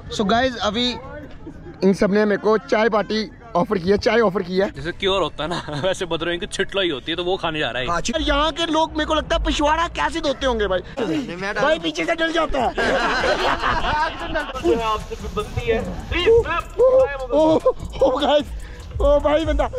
So guys अभी इन सब ने मेरे को चाय पार्टी ऑफर किया, चाय ऑफर किया। जैसे क्योर होता है ना, वैसे बदरों की छिटलाई होती है, तो वो खाने जा रहा है। हाँ, यहाँ के लोग मेरे को लगता है पिछवाड़ा कैसे धोते होंगे भाई। भाई पीछे से डल जाता है। ओ भाई बंदा।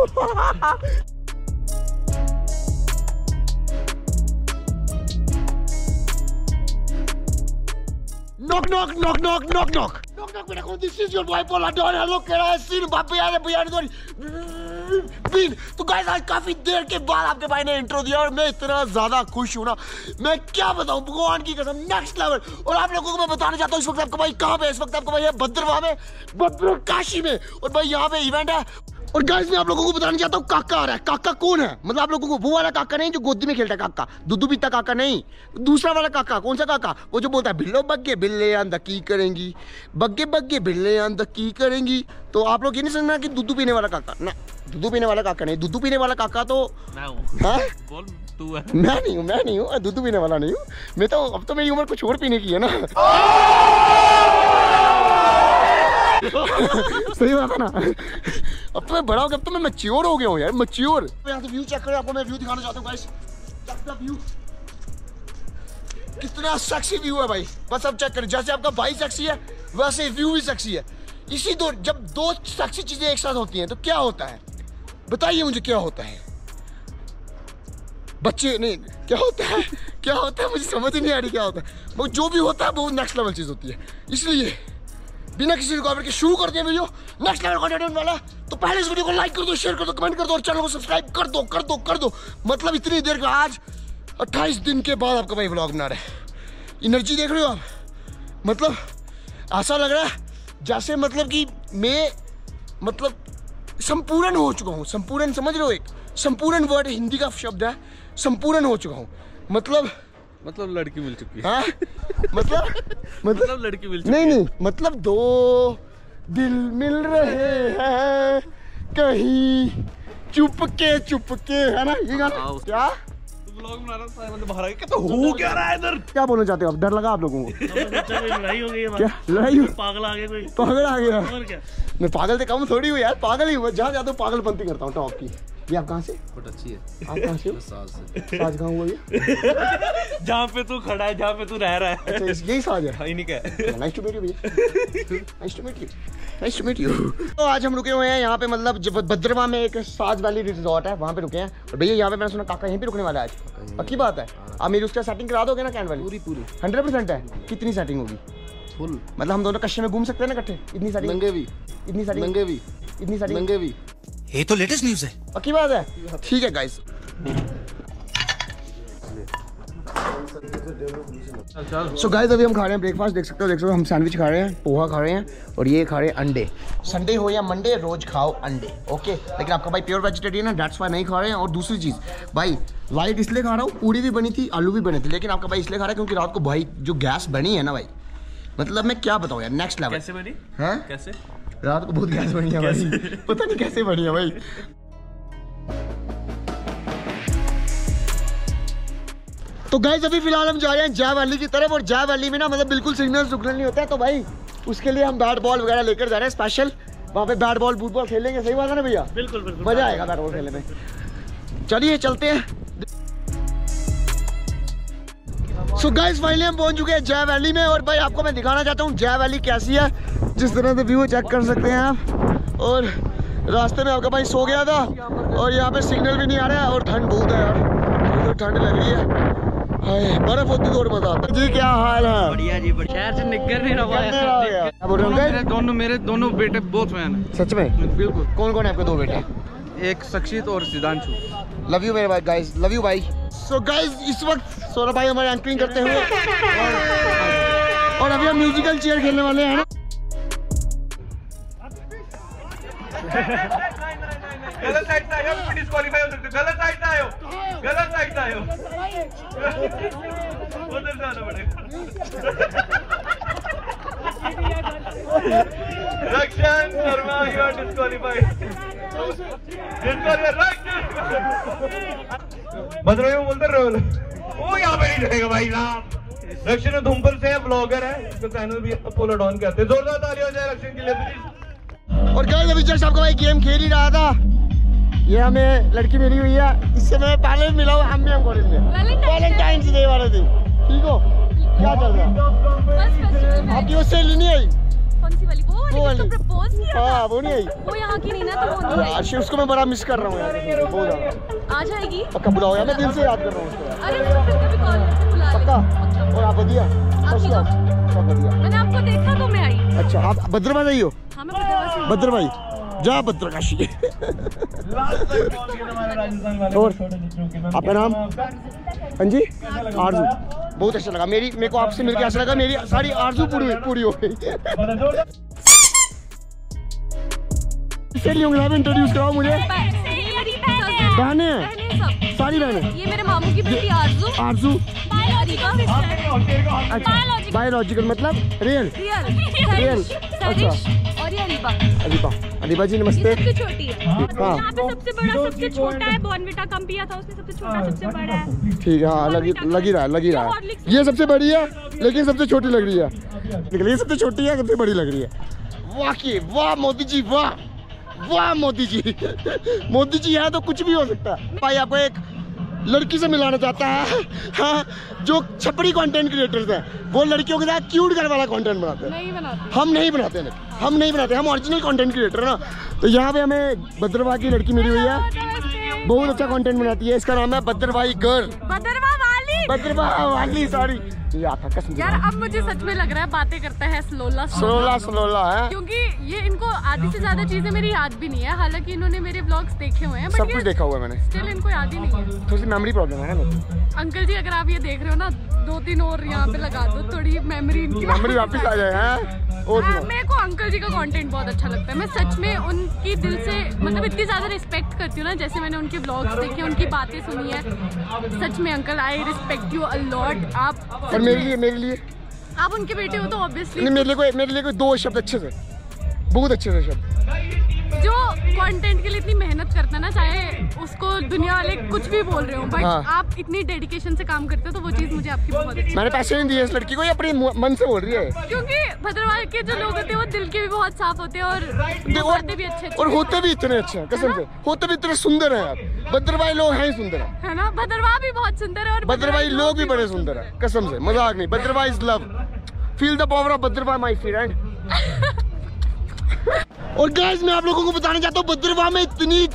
Knock knock knock knock knock knock. Knock knock मेरा कौन? This is your boy Paula Don. Hello कह रहा है सीन बापे यार भैया ने बीन। तो गाइस आज काफी देर के बाद आपके भाई ने इंट्रो दिया और मैं इतना ज्यादा खुश हूँ ना, मैं क्या बताऊँ भगवान की कसम, नेक्स्ट लेवल। और आप लोगों को मैं बताना चाहता हूँ इस वक्त आपका भाई कहाँ पे, इस वक्त आपका भाई है भद्रवाह में, भद्रकाशी में। और भाई यहाँ पे इवेंट है। और गाइस मैं आप लोगों को बताना चाहता हूँ काका आ रहा है। काका कौन है? मतलब आप लोगों को वो वाला काका नहीं जो गोदी में खेलता है काका, दूधू पीता काका नहीं, दूसरा वाला काका। कौन सा काका? वो जो बोलता है बिल्लो बग्गे बिल्ले अंदर की करेंगी, बग्गे बग्गे बिल्ले अंदर की करेंगी। तो आप लोग ये नहीं समझना कि दूधू पीने वाला काका ना, दूधू पीने वाला काका नहीं। दूधू पीने वाला काका तो मैं हूँ। बोल तू है। मैं नहीं हूँ दूधू पीने वाला नहीं हूँ मैं तो। अब तो मेरी उम्र कुछ और पीने की है ना। सही बात है ना। अब तो मैं बड़ा हो गया, अब तो मैं मैच्योर हो गया हूँ यार, मैच्योर। यहाँ से व्यू चेक करें, आपको मैं व्यू दिखाना चाहता हूँ गाइस। व्यू कितना सेक्सी व्यू है भाई, बस अब चेक करें। जैसे आपका भाई सेक्सी है वैसे व्यू भी सेक्सी है। इसी दो जब दो सेक्सी चीजें एक साथ होती हैं तो क्या होता है बताइए मुझे, क्या होता है? बच्चे नहीं, क्या होता है? क्या होता है मुझे समझ ही नहीं आ रही क्या होता है। वो जो भी होता है वो नेक्स्ट लेवल चीज होती है। इसलिए बिना किसी रुकावट के शुरू कर दिया वीडियो, नेक्स्ट लेवल कंटेंट वाला। तो पहले इस वीडियो को लाइक कर दो, शेयर कर दो, कमेंट कर दो और चैनल को सब्सक्राइब कर दो। मतलब इतनी देर का आज 28 दिन के बाद आपका भाई व्लॉग बना रहा है। एनर्जी देख रहे हो आप? मतलब ऐसा लग रहा है जैसे मतलब कि मैं मतलब संपूर्ण हो चुका हूँ। संपूर्ण समझ रहे हो? एक संपूर्ण वर्ड हिंदी का शब्द है, संपूर्ण हो चुका हूँ। मतलब लड़की मिल चुकी है। हाँ? मतलब लड़की मिल चुकी है। नहीं मतलब दो दिल मिल रहे हैं कहीं चुपके है ना ये गाना। क्या व्लॉग बना रहा था, मतलब बाहर आ गया तो हो क्या रहा है इधर? क्या बोलना चाहते हो आप? डर लगा आप लोगों को? लड़ाई हो गई है। क्या लड़ाई? पागल आ गया कोई। पागल आ गया? और क्या? मैं पागल से कम थोड़ी हूँ यार, पागल ही हूँ। जहाँ जाता हूँ पागलपंती करता हूँ टॉप की। ये आप कहाँ से? बहुत अच्छी है। आप कहाँ से हो? साज कहाँ हुआ ये? जहाँ पे तू खड़ा है, जहाँ पे तू रह रहा है। अच्छा यही साज है? इन्हीं का है। नाइस टू मीट यू भैया। Nice to meet you. तो आज हम रुके हुए हैं यहाँ पे, मतलब भद्रवाह में एक साज वैली रिजॉर्ट है, वहाँ पे रुके हैं। और भैया यहाँ पे मैंने सुना काका यहीं पे रुकने वाला है आज। पक्की बात है? आप मेरी उसका सेटिंग करा दोगे ना? कैन वाली पूरी 100% है? कितनी सेटिंग होगी? फुल। मतलब हम दोनों कश्मीर में घूम सकते हैं ना इकट्ठे? इतनी सेटिंग नंगे भी। ये तो लेटेस्ट न्यूज़ है। पक्की बात है? ठीक है गाइस। सो गाइस अभी हम खा रहे हैं ब्रेकफास्ट, देख सकते हो हम सैंडविच खा रहे हैं, पोहा खा रहे हैं और ये खा रहे हैं अंडे। संडे हो या मंडे रोज खाओ अंडे, ओके। लेकिन आपका भाई प्योर वेजिटेरियन है, दैट्स व्हाई नहीं खा रहे हैं। और दूसरी चीज़ भाई लाइट इसलिए खा रहा हूँ, पूरी भी बनी थी, आलू भी बने थे, लेकिन आपका भाई इसलिए खा रहा है क्योंकि रात को भाई जो गैस बनी है ना भाई, मतलब मैं क्या बताऊँ यार, नेक्स्ट लेवल। कैसे बनी? हाँ कैसे? रात को बहुत गैस बनी है भाई, पता नहीं कैसे बनी है भाई। तो गाइस अभी फिलहाल हम जा रहे हैं जय वैली की तरफ। और जय वैली में ना मतलब बिल्कुल सिग्नल नहीं होता है, तो भाई उसके लिए हम बैट बॉल वगैरह लेकर जा रहे हैं स्पेशल। वहाँ पे बैट बॉल फुटबॉल खेलेंगे, सही बात है ना भैया? बिल्कुल मजा आएगा बैट बॉल खेलने में। चलिए चलते हैं। सो गाइस फाइनली हम पहुंच चुके हैं जय वैली में। और भाई आपको मैं दिखाना चाहता हूँ जय वैली कैसी है, जिस तरह से व्यू चेक कर सकते हैं आप। और रास्ते में आपका भाई सो गया था और यहाँ पे सिग्नल भी नहीं आ रहा है और ठंड बहुत है यार, ठंड लग रही है, बर्फ होती तो और मजा आता जी। क्या हाल है? बढ़िया जी, शहर से निकल नहीं रहा। मेरे दोनों बेटे बहुत फैन हैं। सच में? बिल्कुल। कौन कौन है आपके दो बेटे? एक सक्षित और सिद्धांशु। लव यू मेरे भाई, गाइस लव यू भाई। सो गाइस इस वक्त सौरभ भाई हमारे एंकरिंग करते हुए और अभी हम म्यूजिकल चेयर खेलने वाले हैं ना। गलत साइड से आयो, डिस्क्वालीफाई हो सकते। गलत साइड से आयो, गलत साइड से आयो, उधर जाना पड़ेगा। रक्षण शर्मा यू आर डिस्क्वालीफाइड। बदलो बोलते रहो, वो यहाँ पे नहीं रहेगा भाई साहब, रक्षण धूमपुर से ब्लॉगर है, इसका चैनल भी अपोलो डॉन कहते हैं। जोरदार तालियां हो जाए रक्षण के लिए प्लीज। और गाइस अभी जस्ट आपको भाई गेम खेल ही रहा था, ये हमें लड़की मिली हुई है, इससे मैं पहले मिला हूँ, हम भी हम कॉलेज में वैलेंटाइंस डे वाले दिन। ठीक हो, क्या चल रहा है? आपकी वो सहेली नहीं आई? कौन सी वाली? वो वाली जिसको प्रपोज किया था? हाँ वो नहीं आई, वो यहाँ की नहीं ना, तो वो नहीं आई। अच्छा उसको मैं बड़ा मिस कर रहा हूँ यार, बहुत ज्यादा। आ जाएगी पक्का बुलाओ यार, मैं दिल से याद कर रहा हूँ उसको। अरे मैं फिर कभी कॉल करके बुला लेंगे। पक्का। और आप बढ़िया? सब बढ़िया। मैंने आपको देखा तो मैं आई। अच्छा आप भद्रवाही आई हो? हाँ मैं भद्रवाही। भद्रवाही जा भद्रकाशी। और आपका नाम? हाँ जी आरजू, बहुत अच्छा लगा, मेरे को आपसे मिलकर अच्छा लगा, मेरी सारी आरजू पूरी हो गई। इंट्रोड्यूस कराओ मुझे। बहने हैं सारी बहनें? ये मेरे मामू की बेटी आरजू। आरजू बायोलॉजिकल मतलब रियल? रियल। अच्छा और ये अलीबा। अलीबा जी नमस्ते। सबसे छोटी है। हाँ यहाँ पे सबसे बड़ा सबसे छोटा है, बॉर्नविटा कम पिया था उसने, सबसे छोटा सबसे बड़ा है। ठीक है हाँ, लग ही रहा है। ये सबसे बड़ी है लेकिन सबसे छोटी लग रही है, ये सबसे छोटी है सबसे बड़ी लग रही है। वाह मोदी जी, वाह मोदी जी। मोदी जी है तो कुछ भी हो सकता है। भाई आपको एक लड़की से मिलाना चाहता है, हाँ, जो छपड़ी कंटेंट क्रिएटर्स हैं, वो लड़कियों के साथ क्यूट कर वाला कंटेंट बनाते हैं। हम नहीं बनाते, हम ओरिजिनल कंटेंट क्रिएटर है ना। तो यहाँ पे हमें भद्रवाही की लड़की मिली हुई है, बहुत अच्छा कंटेंट बनाती है, इसका नाम है भद्रवाही गर्ल। भद्रवाही वाली सॉरी यार, अब मुझे सच में लग रहा है बातें करता है स्लोला है, क्योंकि ये इनको आधी से ज्यादा चीजें मेरी याद भी नहीं है। हालांकि इन्होंने मेरे व्लॉग्स देखे हुए हैं, सब कुछ देखा हुआ है मैंने, स्टिल इनको याद ही नहीं है। थोड़ी सी मेमोरी प्रॉब्लम है ना। अंकल जी अगर आप ये देख रहे हो ना, 2-3 और यहाँ पे लगा दो, थोड़ी मेमोरी इनकी वापस आ जाए। और मेरे को अंकल जी का कंटेंट बहुत अच्छा लगता है, मैं सच में उनकी दिल से मतलब इतनी ज्यादा रिस्पेक्ट करती हूँ ना। जैसे मैंने उनके व्लॉग्स देखे, उनकी बातें सुनी है, सच में uncle I respect you a lot. आप और मेरे लिए आप उनके बेटे हो तो ऑब्वियसली मेरे लिए कोई 2 शब्द अच्छे से, बहुत अच्छे से शब्द। जो कंटेंट के लिए इतनी मेहनत करता है ना, चाहे उसको दुनिया वाले कुछ भी बोल रहे हो, बट आप इतनी डेडिकेशन से काम करते हो, तो वो चीज मुझे आपकी बहुत अच्छी। मैंने पैसे नहीं दिए इस लड़की को, ये अपने मन से बोल रही है। क्योंकि भद्रवाही के जो लोग होते हैं वो दिल के भी बहुत साफ होते हैं, और होते भी अच्छे और होते भी इतने अच्छे हैं, कसम से होते भी इतने सुंदर हैं यार। भद्रवाही लोग हैं ही सुंदर है ना, भद्रवाही भी बहुत सुंदर है, और भद्रवाही लोग भी बड़े सुंदर है, कसम से, मजाक नहीं। Bhadrawahi is love, feel the power of Bhadrawahi my friend. और गाइस मैं आप लोगों को बताना चाहता हूँ, भद्रवाही में इतनी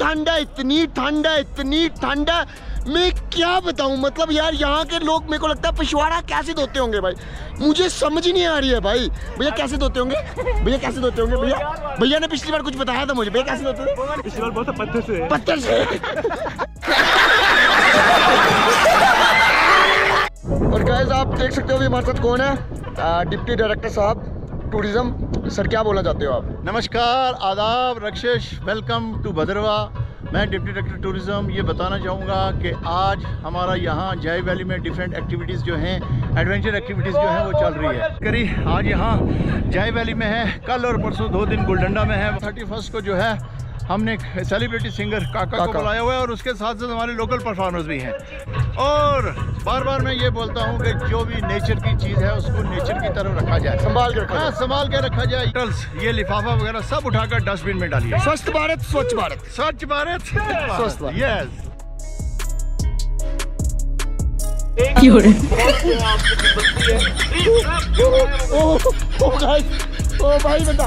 ठंड है, मैं क्या बताऊँ। मतलब यार यहाँ के लोग, मेरे को लगता है पिछवाड़ा कैसे धोते होंगे भाई, मुझे समझ ही नहीं आ रही है भाई। भैया कैसे धोते होंगे? भैया ने पिछली बार कुछ बताया था मुझे, भैया कैसे धोते थे? पिछली बार बहुत पत्थर से। और गाइस आप देख सकते हो अभी हमारे साथ कौन है, डिप्टी डायरेक्टर साहब टूरिज्म। सर क्या बोलना चाहते हो आप? नमस्कार, आदाब, रक्षेश, वेलकम टू भद्रवाही। मैं डिप्टी डायरेक्टर टूरिज्म ये बताना चाहूँगा कि आज हमारा यहाँ जय वैली में डिफरेंट एक्टिविटीज़ जो हैं, एडवेंचर एक्टिविटीज़ जो हैं वो चल रही है। करीब आज यहाँ जय वैली में है, कल और परसों 2 दिन गोल्डंडा में है। 31 को जो है हमने सेलिब्रिटी सिंगर काका को बुलाया हुआ है, और उसके साथ साथ हमारे लोकल परफॉर्मर्स भी हैं। और बार बार मैं ये बोलता हूँ कि जो भी नेचर की चीज़ है उसको नेचर की तरफ रखा जाए, संभाल के रखा जाए। ये लिफाफा वगैरह सब उठाकर डस्टबिन में डालिए। स्वच्छ भारत स्वच्छ भारत। यस। ओ भाई बंदा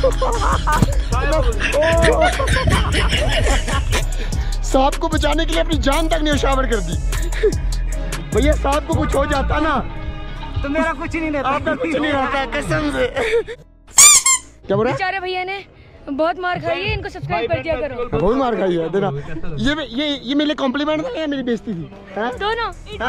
सांप को बचाने के लिए अपनी जान तक न्यौछावर कर दी। भैया सांप को कुछ हो जाता ना तो मेरा कुछ नहीं रहता, आपका कुछ नहीं रहता कसम से। क्या बोल रहा है? बेचारे भैया ने बहुत मार खाई है, इनको सब्सक्राइब कर दिया करो। बहुत मार खाई है देना। ये मेरे कॉम्प्लीमेंट था या मेरी बेइज्जती थी? दोनों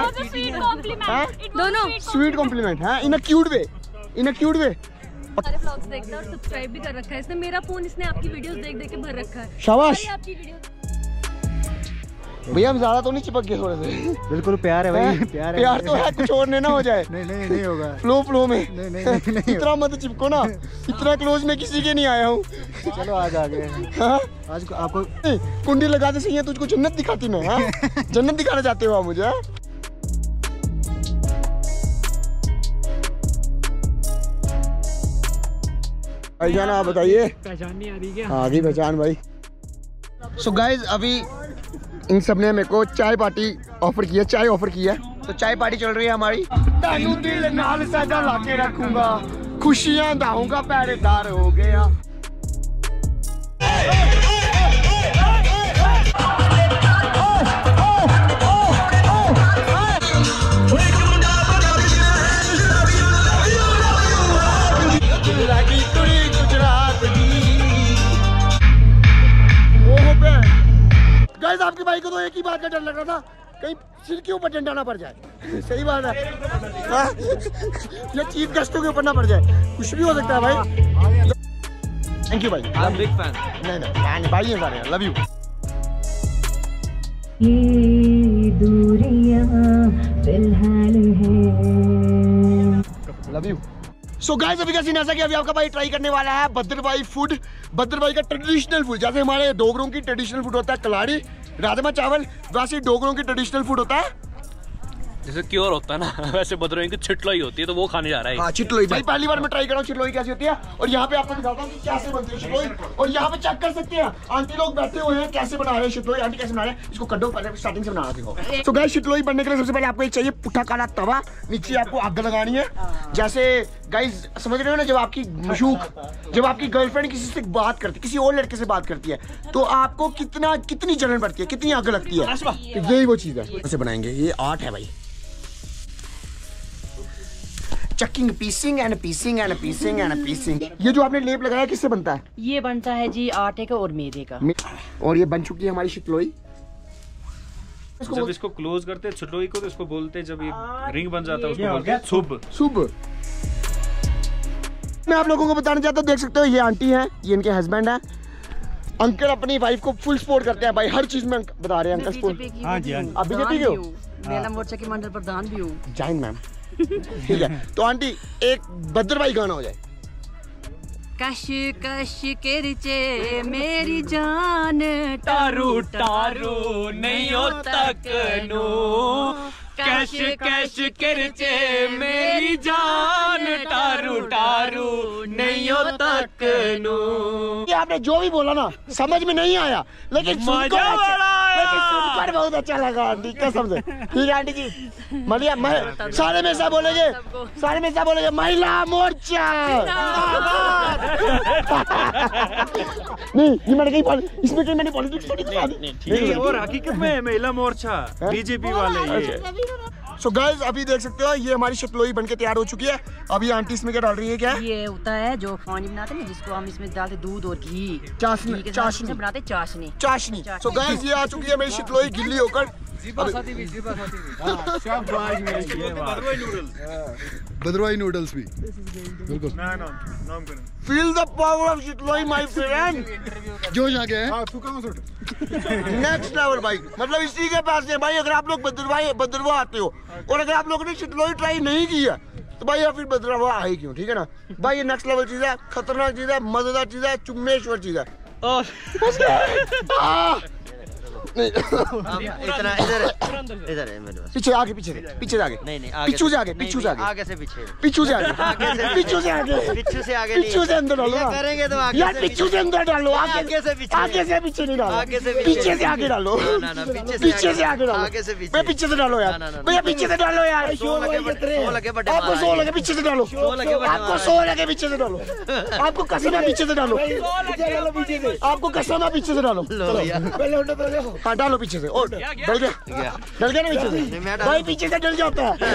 स्वीट कॉम्प्लीमेंट है, इन अ क्यूट वे। सारे व्लॉग्स देखता है और सब्सक्राइब भी कर रखा है इसने। मेरा फोन इसने आपकी वीडियोस देख देख के भर रखा है। शाबाश आपकी वीडियो। भैया हम ज्यादा तो नहीं चिपक गए थोड़े से? बिल्कुल प्यार है भाई, प्यार तो है, कुछ और ना हो जाए। नहीं होगा, फ्लो में नहीं। इतना मत चिपको ना, इतना क्लोज में किसी के नहीं आया हूँ। चलो आज आ गए। हाँ? आज आपको कुंडी लगाते सही है, तुझको जन्नत दिखाती मैं। जन्नत दिखाना चाहते हो आप मुझे? भाईजान आप बताइए, पहचान नहीं आ रही क्या? आ गई पहचान भाई। सो गाइज अभी इन सब ने मेरे को चाय पार्टी ऑफर किया, चाय ऑफर किया, तो चाय पार्टी चल रही है हमारी। तानू दिल नाल सादा लाके रखूंगा, खुशियां दाऊंगा, पहरेदार हो गया। गाइस आपके भाई को तो एक ही बात का डर लग रहा था, कहीं सिर के ऊपर डंडा ना पड़ जाए। सही बात है, ये चीफ गेस्टों के ऊपर ना पड़ जाए, कुछ भी हो सकता है भाई। थैंक यू भाई, आई एम बिग फैन। नहीं भाई ये सारे लव यू। ये दूरियां फिलहाल है, लव यू। सो गाइस अभी का सीन ऐसा कि अभी आपका भाई ट्राई करने वाला है भद्रवाही फूड, भद्रवाही का ट्रेडिशनल फूड। जैसे हमारे डोगरों की ट्रेडिशनल फूड होता है कलाड़ी, राजमा चावल, वैसे डोगरों की ट्रेडिशनल फूड होता है जैसे क्योर होता है ना, वैसे भद्रवाही की छिटलोई होती है, तो वो खाने जा रहा है। हाँ चिटलोई भाई, पहली बार मैं ट्राई कर रहा हूँ चिटलोई कैसी होती है, और यहाँ पे आपको दिखाता हूँ कि कैसे बनती है चिटलोई। और यहाँ पे चेक कर सकते हैं आंटी लोग बैठे हुए हैं कैसे बना रहे हैं चिटलोई। आंटी कैसे बना रहे हैं, इसको कड्डो, पहले स्टार्टिंग से बनाना देखो। तो गाइस चिटलोई बनने के लिए सबसे पहले आपको एक चाहिए पुट्ठा काला तवा, नीचे आपको आग लगानी है। जैसे गाइस समझ रहे हो ना, जब आपकी मशूक, जब आपकी गर्लफ्रेंड किसी से बात करती है, किसी और लड़के से बात करती है, तो आपको कितनी जलन पड़ती है, कितनी आग लगती है, यही वो चीज है। कैसे बनाएंगे, ये आर्ट है भाई। Chucking, piecing and piecing and piecing and piecing. ये जो आपने लेप लगाया किससे बनता है? ये बनता है जी आटे का और मैदे का। और ये बन चुकी है हमारी शितलोई। जब इसको क्लोज करते हैं छिटलोई को, तो इसको बोलते हैं, जब ये रिंग बन जाता है उसको बोलते हैं शुभ। शुभ। मैं आप लोगों को बताना चाहता हूँ, देख सकते हो ये आंटी है, ये इनके हस्बैंड है। अंकल अपनी वाइफ को फुल सपोर्ट करते हैं भाई, हर चीज में बता रहे हैं अंकल सपोर्ट। हाँ जी, आप बीजेपी के हो? महिला मोर्चा के मंडल प्रधान भी हूँ। जय हिंद मैम। ठीक है, तो आंटी एक भद्रवाही गाना हो जाए। कश कश के रिचे मेरी जान, टारू टारू नहीं हो तकनो, कैश कैश करचे मेरी जान, टारू टारू नहीं हो तकनो। ये आपने जो भी बोला ना समझ में नहीं आया, लेकिन सुनकर बहुत अच्छा लगा आंटी, कसम से। ठीक है आंटी जी, मलिया सारे में सब बोलेंगे, सारे में सब बोलेंगे महिला मोर्चा। नहीं ये मैंने कहीं इसमें कहीं मैंने पॉलिटिक्स नहीं, और हकीकत में महिला मोर्चा बीजेपी वाले ये। सो गाइस अभी देख सकते हो ये हमारी शितलोई बनके तैयार हो चुकी है। अभी आंटी इसमें क्या डाल रही है? क्या ये होता है जो पानी बनाते हैं, जिसको हम इसमें डालते दूध और घी, चाशनी, चाशनी बनाते चाशनी, चाशनी। सो गाइस ये आ चुकी है मेरी शितलोई गिल्ली होकर। भद्रवाही नूडल्स भी बिल्कुल। फील द पावर ऑफ शितलोई माय फ्रेंड। जोश आ गया है। नेक्स्ट लेवल भाई, मतलब इसी के पास है भाई। अगर आप लोग भद्रवाह आते हो और अगर आप लोगों ने शितलोई ट्राई नहीं की है, तो भाई आप फिर भद्रवाह आए क्यों? ठीक है ना भाई, ये नेक्स्ट लेवल चीज है, खतरनाक चीज है, मजेदार चीज है, चुम्मेश्वर चीज है। इतना इधर है मेरे पास। पीछे आगे, पीछे से आगे, नहीं पीछू से आगे, पीछू से आगे, आगे से पीछे, पीछू से आगे, पीछू से आगे, पीछू से आगे, पीछू से अंदर डालो। करेंगे तो आगे यार पीछू से अंदर डालो, आगे से पीछे, आगे से पीछे नहीं डालो, आगे से पीछे से आगे डालो, पीछे से आगे डालो, आगे से पीछे, भैया पीछे से डालो यार, भैया पीछे से डालो यार। आपको 100 लगे पीछे से डालो, आपको 100 लगे पीछे से डालो, आपको कसम है पीछे से डालो, आपको कसम है पीछे से डालो। हाँ डालो पीछे से। और डल गया ना पीछे से? भाई पीछे से डल जाता है।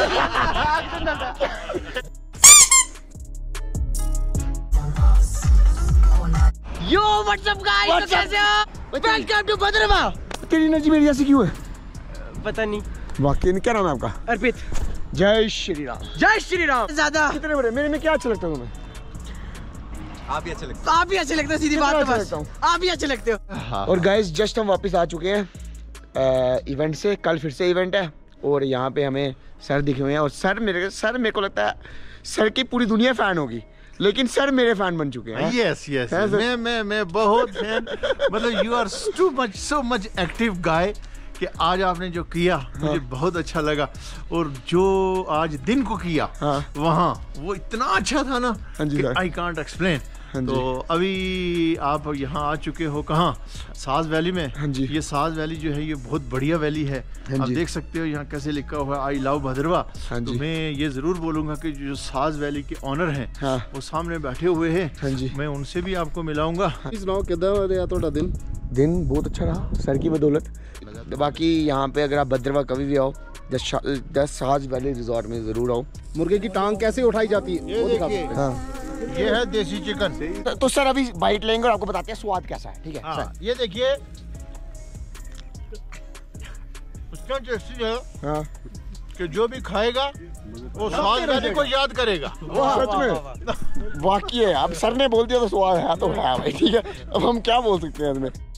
यो व्हाट्सअप गाइस, तो कैसे हो? Welcome to Bhaderwah. तेरी एनर्जी मेरी जैसी क्यों है? पता नहीं। वाकई क्या नाम है आपका? अर्पित। जय श्री राम। जय श्री राम। ज्यादा कितने बड़े, मेरे में क्या अच्छा लगता है तुम्हें? आप भी अच्छे लगते हो। आप भी अच्छे लगते हो, सीधी बात। आप भी अच्छे लगते हो। और गाइस जस्ट हम वापस आ चुके हैं इवेंट से। कल फिर से इवेंट है और यहाँ पे हमें सर दिखे हुए हैं। और सर मेरे को लगता है सर की पूरी दुनिया फैन होगी, लेकिन सर मेरे फैन बन चुके हैं। यस यस, मैं बहुत फैन, मतलब you are so much active guy कि आज आपने जो किया मुझे बहुत अच्छा लगा। और जो आज दिन को किया वहाँ वो इतना अच्छा था ना, आई कांट एक्सप्लेन। तो अभी आप यहाँ आ चुके हो कहाँ? साज वैली में। हाँ जी। ये साज वैली जो है ये बहुत बढ़िया वैली है। आप देख सकते हो यहाँ कैसे लिखा हुआ है आई लव भद्रवा। तो मैं ये जरूर बोलूँगा कि जो साज वैली के ऑनर हैं वो सामने बैठे हुए हैं, मैं उनसे भी आपको मिलाऊंगा। दिन बहुत अच्छा रहा सर की बदौलत। बाकी यहाँ पे अगर आप भद्रवा कभी भी आओ द साज वैली रिजॉर्ट में जरूर आओ। मुर्गे की टांग कैसे उठाई जाती है ये देखिए, ये है देसी चिकन। तो सर अभी बाइट लेंगे और आपको बताते हैं स्वाद कैसा है, ठीक है सर? ये देखिए इतना टेस्टी है कि जो भी खाएगा वो साज वैली को याद करेगा। सच में वाकई है, अब सर ने बोल दिया तो स्वाद है तो है भाई, ठीक है। अब हम क्या बोल सकते हैं इसमें।